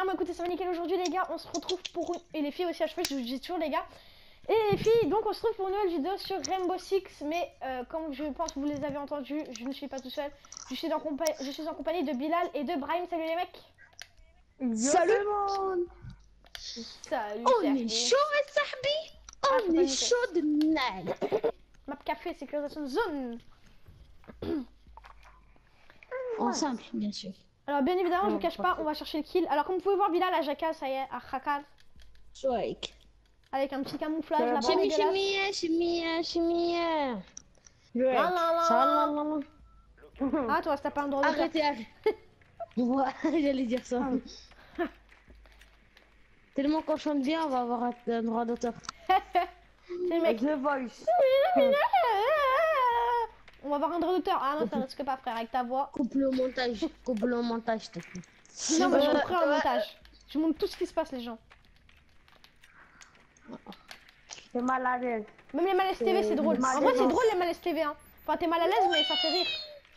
bon écoutez, ça va nickel aujourd'hui les gars, on se retrouve pour une... Et les filles aussi, à chaque fois je dis toujours les gars. Et les filles, donc on se retrouve pour une nouvelle vidéo sur Rainbow Six. Mais comme je pense que vous les avez entendus, je ne suis pas tout seul. Je suis en compagnie de Bilal et de Brahim. Salut les mecs. Salut monde. Salut. On est chaud et sahbi. On est chaud de night. Map café, sécurisation de zone. Ensemble, bien sûr. Alors bien évidemment, je vous cache pas, on va chercher le kill. Alors comme vous pouvez voir, Bilal a jacal, ça y est, à Khakkal. Swag. Avec un petit camouflage là-bas. Chimie. Ah toi, t'as pas un droit d'auteur. Arrêtez. Ouais, j'allais dire ça. Tellement qu'on chante bien, on va avoir un droit d'auteur. C'est mec. The Voice. On va avoir un droit d'auteur. Ah non, ça risque pas frère, avec ta voix. Coupe le montage, t'as fait. Non, mais je reprends un montage. Je montre tout ce qui se passe les gens. C'est mal à l'aise. Même les malaises TV, c'est drôle. En vrai, c'est drôle les malaises TV. Hein. Enfin, t'es mal à l'aise, mais ça fait rire.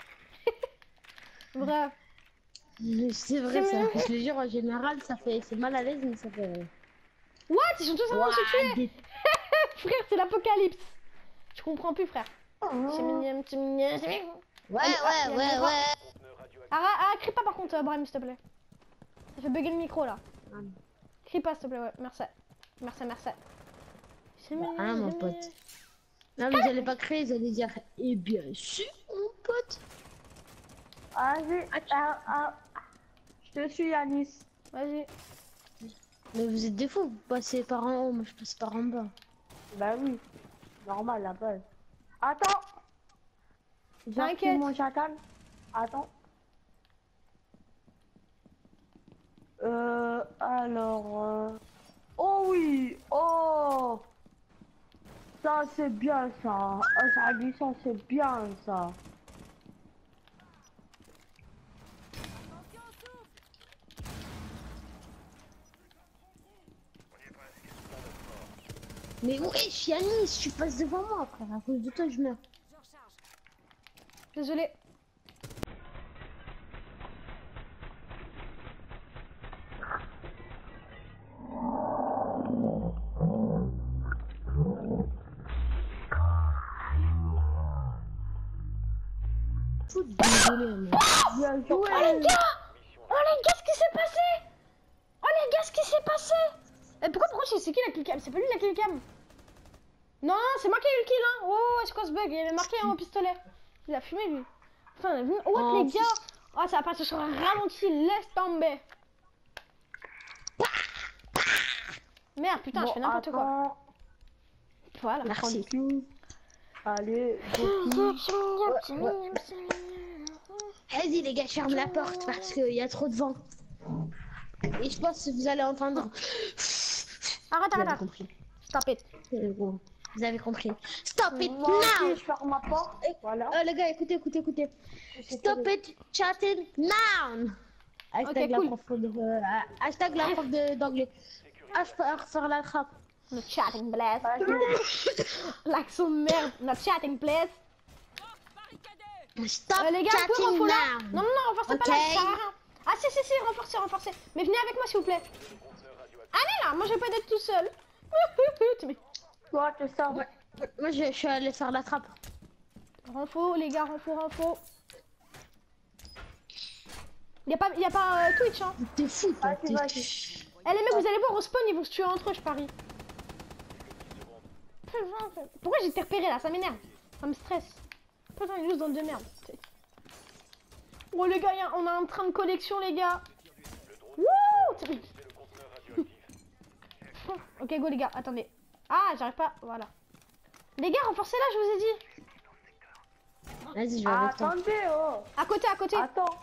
Bref. C'est vrai ça. Je le jure, en général, ça fait. C'est mal à l'aise, mais ça fait rire. What? Ils sont tous en train de se tuer. Frère, c'est l'apocalypse. Je comprends plus, frère. C'est mignon, c'est mignon, c'est mignon. Ouais. Ah, crie pas par contre, Brahim, s'il te plaît. Ça fait bugger le micro là. Crie pas, s'il te plaît, ouais. Merci. C'est mignon, Ah, mon pote. Non, mais j'allais pas créer, j'allais dire. Et bien sûr, mon pote. Vas-y. Je te suis, Yanis. Vas-y. Mais vous êtes des fous, vous passez par en haut, moi je passe par en bas. Bah oui. Normal, la base. Attends. T'inquiète. Mon chacal. Attends. Alors. Oh oui. Oh. Ça c'est bien ça. Oh, ça dit ça c'est bien ça. Mais wesh, Yanis, tu passes devant moi, frère. À cause de toi, je meurs. Désolé. Désolé, mais... Bien joué. Oh les gars, ce qui s'est passé? Oh les gars, ce qui s'est passé? Et pourquoi c'est qui la killcam? C'est pas lui la killcam? Non, c'est moi qui ai eu le kill hein. Oh, c'est quoi ce bug? Il avait marqué un pistolet. Il a fumé lui. Putain, what les gars? Oh, ça va partir sur un ralenti, laisse tomber. Merde, putain, je fais n'importe quoi. Voilà. Merci. Allez, Vas-y les gars, je ferme la porte parce qu'il y a trop de vent. Et je pense que vous allez entendre... Arrête. Compris. Stop it. Vous avez compris. Stop it moi now. aussi, je ferme ma porte. Voilà. Les gars, écoutez. Stop it chatting now. Hashtag la prof de... Hashtag la prof d'anglais. Hashtag faire la trappe. Not chatting, bless. L'accent de merde. Not chatting, bless. Stop les gars, vous pouvez chatting renforcer là. now. Non, renforcez pas là, ça sert à rien. Ah si, renforcez. Mais venez avec moi s'il vous plaît. Allez là, moi je vais pas être tout seul. Toi, tu sors. Moi je suis allé faire la trappe. Renfo les gars, renfo. Y'a pas Twitch hein. T'es fou toi. Vas-y. Eh les mecs, vous allez voir au spawn, ils vont se tuer entre eux, je parie. Pourquoi j'ai été repéré là? Ça m'énerve. Ça me stresse. Putain, il est juste dans le de merde. Oh les gars, on a un train de collection les gars. Wouh. Ok go les gars, attendez. Ah j'arrive pas, voilà. Les gars, renforcez là, je vous ai dit. Vas-y, je vais avec toi. Attendez, oh. À côté. Attends.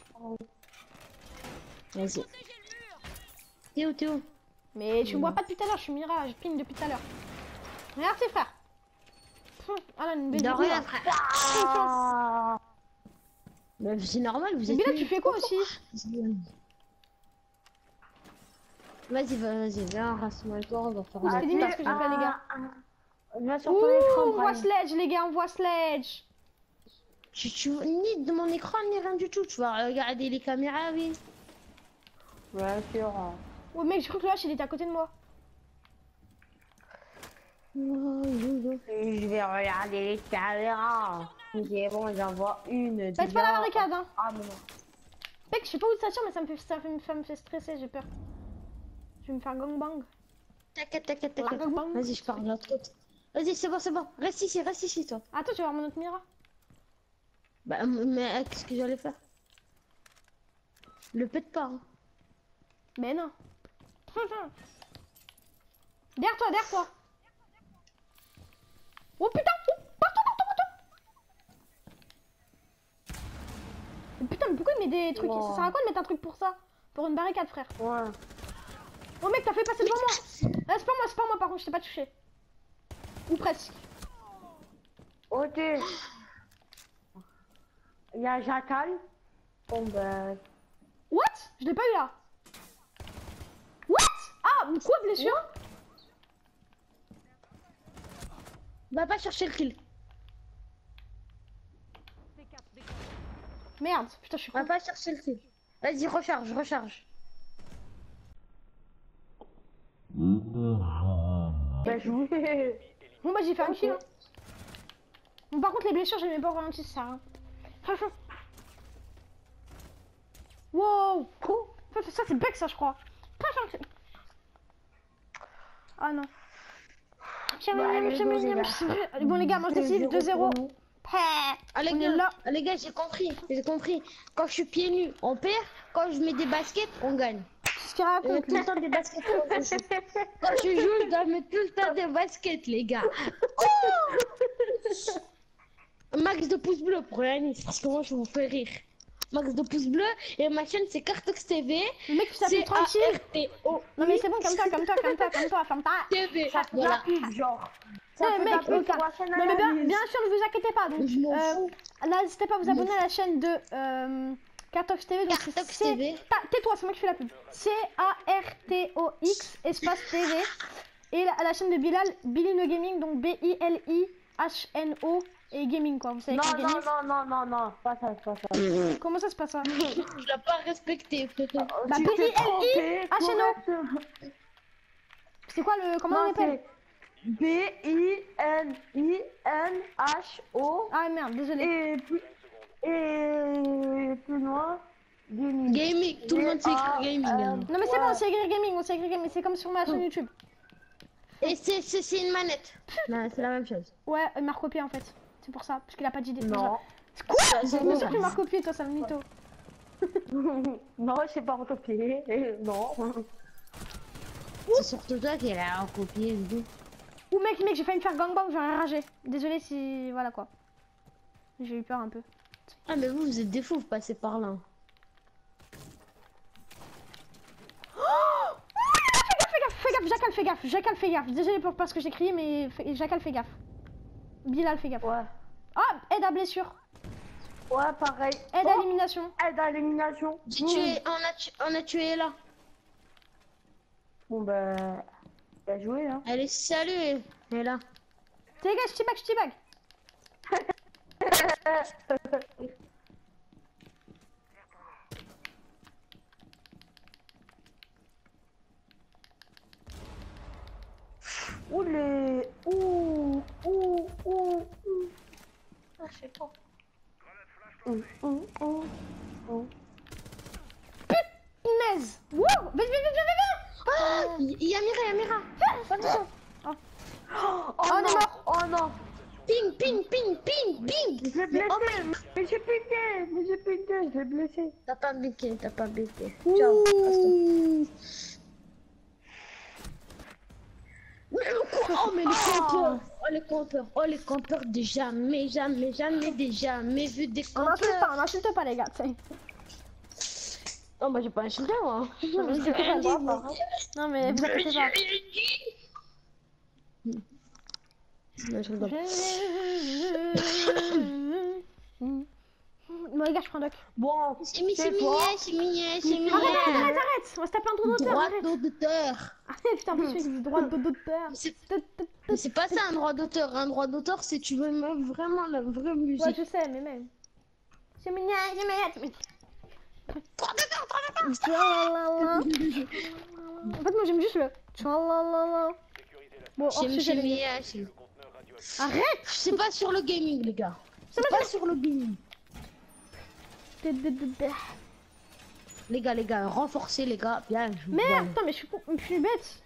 Vas-y. T'es où? Mais tu me vois pas depuis tout à l'heure, je suis Mira, je ping depuis tout à l'heure. Regarde tes frères. Ah là, une belle De rien, frère. Mais c'est normal, vous êtes... Mais là, tu fais quoi aussi? Vas-y, viens, rasse-moi toi, on va faire C'est limite ce que j'ai fait, les gars. Viens sur ton écran, On voit Sledge, les gars, on voit Sledge. Tu ni de mon écran, ni rien du tout, tu vas regarder les caméras, oui. Bien sûr. Oh mec, je crois que le H il était à côté de moi. Je vais regarder les caméras. Ok, bon, j'en vois une. Pète pas la barricade, hein. Ah, mais non. Mec, je sais pas où ça tire, mais ça me fait stresser, j'ai peur. Je vais me faire gangbang. T'inquiète, t'inquiète, La t'inquiète. gangbang. Vas-y, je pars de l'autre côté. Vas-y, c'est bon, c'est bon. Reste ici, toi. Attends, tu vas voir mon autre mira. Bah, mais qu'est-ce que j'allais faire? Le pète pas, hein. Mais non. Derrière toi, derrière toi. Oh putain, oh, partout. Oh, putain, mais pourquoi il met des trucs? Wow. Ça sert à quoi de mettre un truc pour ça? Pour une barricade, frère. Ouais. Oh mec, t'as fait passer devant moi. C'est pas moi par contre, je t'ai pas touché. Ou presque. Ok. Il y a Jacal. Bon ben. What? Je l'ai pas eu là. What? Ah, quoi, blessure? Va pas chercher le kill. Merde, putain, je suis Va con. pas chercher le kill. Vas-y, recharge. Bien joué. Bon bah j'ai fait un kill. Hein. Bon, par contre les blessures, j'ai même pas ralenti ça. Hein. Wow. Ça c'est bug ça je crois. Ah non. Bon les gars, moi je décide 2-0. Ah les On est gars, là. j'ai compris. Quand je suis pieds nus, on perd. Quand je mets des baskets, on gagne. C'est ce qu'il raconte. Tout le temps des baskets quand je joue. Quand je joue, je dois mettre tout le temps des baskets, les gars. Max de pouces bleus pour l'année, parce que moi je vous fais rire. Max de pouces bleus et ma chaîne c'est Cartox TV. Le mec tu t'appelles tranquille. C-A-R-T-O. Non mais c'est bon, comme toi, ferme ta. TV. Ça fait Voilà. la pub, genre. Non Ça mais fait mec, la pub Lucas. pour la chaîne Non mais Analyse. bien sûr, ne vous inquiétez pas. Donc, Je m'en fous. n'hésitez pas à vous abonner à la chaîne de Cartox TV. Donc Cartox c'est TV. Tais-toi, c'est moi qui fais la pub. C-A-R-T-O-X espace TV. Et la chaîne de Bilal, Billy No Gaming, donc B-I-L-I-H-N-O et gaming quoi. Vous savez Non, quoi gaming? non, pas ça. Comment ça se passe ça? Je l'ai pas respecté. Bah Tu t'es trompé, B-I-L-I-H-N-O. correct. C'est quoi le. Comment on Non, appelle? c'est B-I-L-I-N-H-O. Ah merde, désolé. Et plus loin, gaming. Gaming, tout le monde sait écrire gaming. Hein. Non mais c'est bon, c'est écrit gaming, on sait écrit gaming, c'est comme sur ma chaîne YouTube. Et c'est une manette. Non, c'est la même chose. Ouais, il m'a recopié en fait. C'est pour ça, parce qu'il a pas d'idée. Non. Quoi? C'est Bien sûr qu'il m'a recopié, toi, sale mytho. Non, je sais pas recopier. Non. C'est surtout toi qui l'a copié. Ouh mec, j'ai failli me faire gangbang, j'aurais ragé. Désolé si. Voilà quoi. J'ai eu peur un peu. Ah mais vous êtes des fous, vous passez par là. Fais gaffe, Jacal fais gaffe. Désolé pour parce que j'ai crié, mais Jacal fais gaffe. Bilal fais gaffe. Ouais. Ah, aide à blessure. Ouais, pareil. Aide à élimination. Aide à l'élimination. On a tué là. Bon, ben. Bien joué, hein. Allez, salut. Elle est là. T'es gars, je t'y bag. Ouh les. Ouh. Ah, je sais pas. Punaise. Wouh. Vite. Ah, Yamira. Attention. Oh, on est non. mort. Oh non. Ping. Je l'ai blessé. Mais j'ai pété. Je l'ai blessé. T'as pas bliqué. Ouh. Ciao. Oh mais les campeurs. Oh les campeurs de jamais vu des On campeurs. insulte pas les gars, tu sais. Oh moi j'ai pas insulté moi. Non mais vous inquiétez pas. Non, je rigole. Bon les gars, je prends un doc. Bon, C'est mignon. Arrête. On va se taper un trou d'auteur. Droit Arrête. d'auteur. Putain, en plus, il dit droit d'auteur. Mais c'est pas ça un droit d'auteur. Un droit d'auteur, c'est tu veux même vraiment la vraie musique. Ouais, je sais, mais même. C'est mignon. Tchalalala. En fait, moi j'aime juste le tchalalala. Bon, hors sujet, les gars. Arrête! C'est pas sur le gaming, les gars. C'est pas sur le gaming. Les gars, renforcez, les gars. Bien. Merde, putain, mais je suis bête.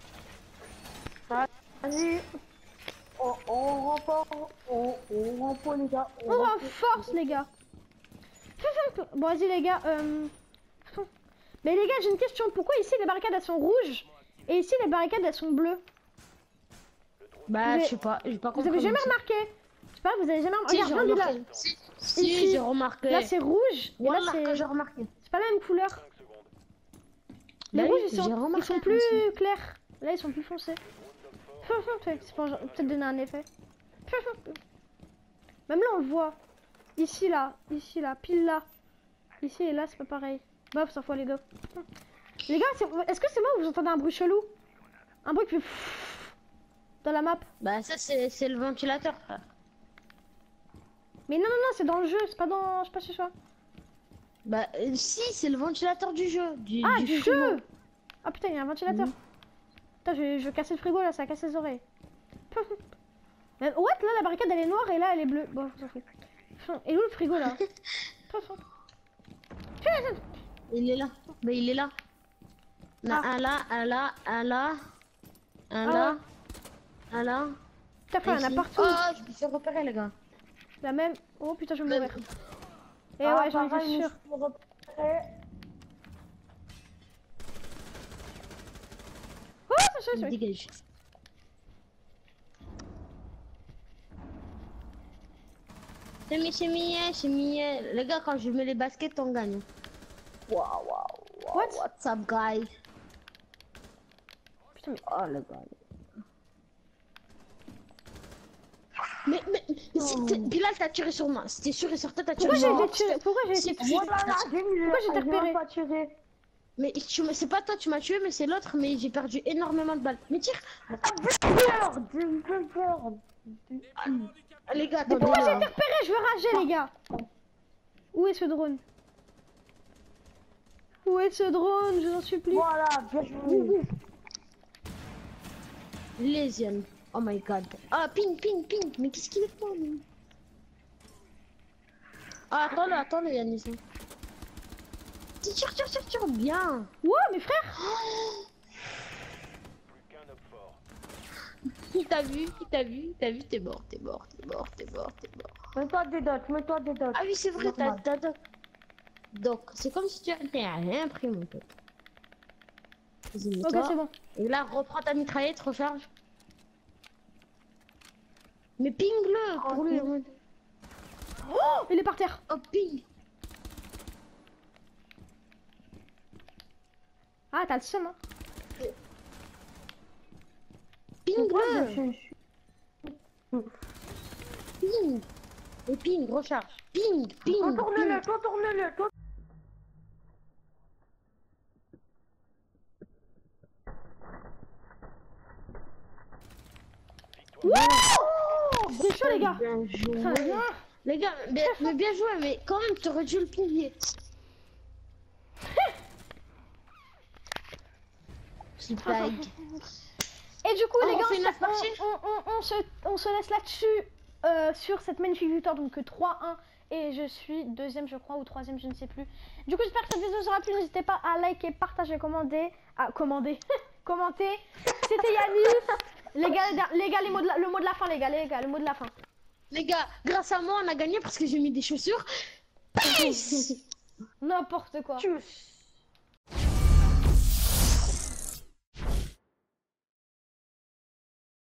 Vas-y. On remporte, les gars. On renforce, les gars. Bon, vas-y, les gars. Mais les gars, j'ai une question. Pourquoi ici les barricades elles sont rouges et ici les barricades elles sont bleues? Bah, je sais pas, j'ai pas compris. Vous avez jamais remarqué? Je sais pas, vous avez jamais remarqué? Si, Regarde, j'ai là. remarqué. Si, j'ai remarqué. Là, c'est rouge. Et là, Voilà, j'ai remarqué. c'est pas la même couleur. Les Bah rouges, oui, ils j'ai sont remarqué plus aussi. clairs. Là, ils sont plus foncés. C'est pour peut-être donner un effet. Même là, on le voit. Ici, là, pile là. Ici et là, c'est pas pareil. Bof, ça fout les gars. Les gars, est-ce que c'est moi ou vous entendez un bruit chelou? Un bruit qui fait dans la map. Bah, ça, c'est le ventilateur, frère. Mais non, c'est dans le jeu, c'est pas dans. Je sais pas chez toi. Bah, si, c'est le ventilateur du jeu. Du jeu! frigo. Ah putain, il y a un ventilateur. Putain, je vais casser le frigo là, ça casse les oreilles. What? Là, la barricade elle est noire et là elle est bleue. Bon, ça fait. Et où le frigo là? Il est là. Bah, il est là. Ah. Un là, un là, un là. Un là. Un là. Putain, frère, il y en a Ici. partout. Oh, je me suis repéré, les gars. La même. Oh putain, je vais mourir. Et Ah, ouais, j'en étais sûr. Oh, ça Il chauffe. dégage. C'est mieux. Les gars, quand je mets les baskets, on gagne. Waouh. What? What's up, guys? Putain, mais. Oh, les gars. Mais Bilal, t'as tiré sur moi. C'était sûr et certain, t'as tiré Pourquoi sur moi. j'ai été tiré? Pourquoi j'ai été tué? Pourquoi j'ai été repéré? pas tiré. Mais c'est pas toi, tu m'as tué, mais c'est l'autre, mais j'ai perdu énormément de balles. Mais tire. Les gars, attendez. Pourquoi j'ai été repéré? Je veux rager, les gars. Où est ce drone? Où est ce drone? Je vous en supplie. Voilà, bien joué. Lésion. Oh my god. Ah, ping. Mais qu'est-ce qu'il est fort, lui? Ah, attends-le, Yanis. Tire, bien. Ouais, mes frères. Il t'a vu, t'es mort. Mets-toi des dots, Ah oui, c'est vrai, t'as doc. Donc, c'est comme si tu avais rien pris, mon pote. Vas-y, Ok, mets-toi. c'est bon. Et là, reprends ta mitraillette, recharge. Mais ping-le pour lui. Oh, il est par terre. Oh, ping. Ah, t'as le seum, hein. Ping-le. Ping. Et ping, recharge. Ping. Contourne-le. Wouh! C'est chaud, les gars. Bien joué. Ça vient. Les gars, mais bien joué, mais quand même, t'aurais dû le pinguer. Petite blague. Et du coup, Oh, les on gars, fait une autre partie on se laisse là-dessus sur cette magnifique victoire. Donc 3-1. Et je suis deuxième, je crois, ou troisième, je ne sais plus. Du coup, j'espère que cette vidéo vous aura plu. N'hésitez pas à liker, partager, commenter. Commenter. C'était Yanis. Les gars, le mot de la fin, les gars, le mot de la fin. Les gars, grâce à moi, on a gagné parce que j'ai mis des chaussures. N'importe quoi. Tchuss.